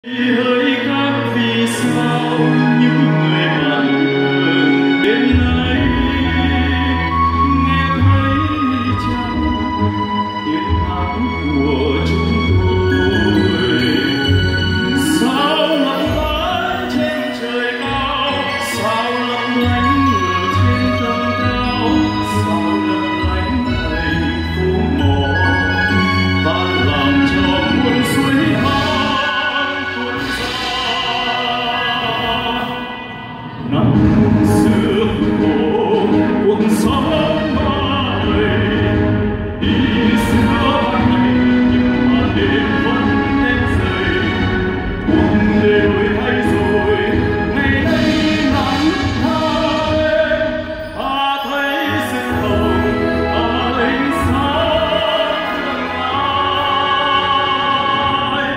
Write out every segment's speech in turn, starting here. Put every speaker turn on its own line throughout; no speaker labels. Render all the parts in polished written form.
Hỡi các vì sao những người bạn đường đêm nay nghe thấy chăng tiếng hát của chúng tôi? Sao lặng lẽ trên trời cao, sao lặng lánh ở trên tầng cao, sao lặng lánh thành phố mỏ ta làm cho muôn suối hát tuôn ra. Năm xưa khổ cuộc sống mai đi xưa này, nhưng mà đêm vẫn đêm dày cuộc đời đổi thay rồi. Ngày nay nắng thay ta thấy sự hồng ta ánh sáng lại.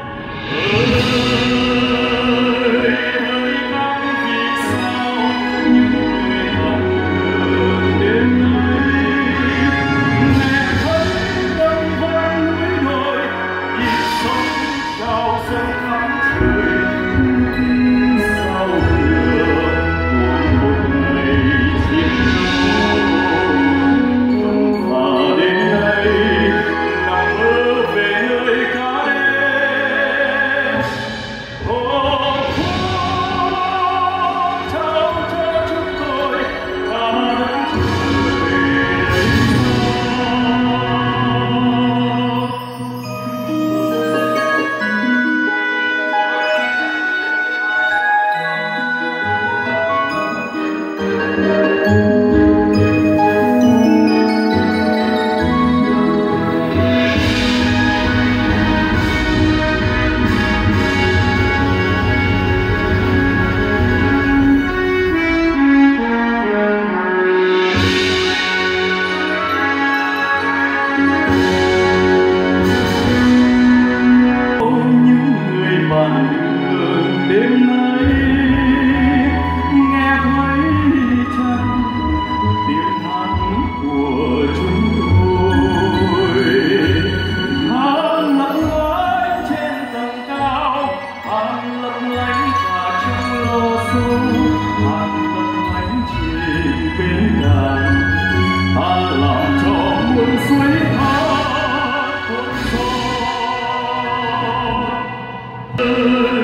Đêm nay nghe thấy chăng tiếng hát của chúng tôi? Hát lặng lẽ trên tầng cao, hát lặng lẽ cả trong lô sâu, hát lặng lẽ trên bến đàn, hát làm cho muôn suối hát cuốn trôi.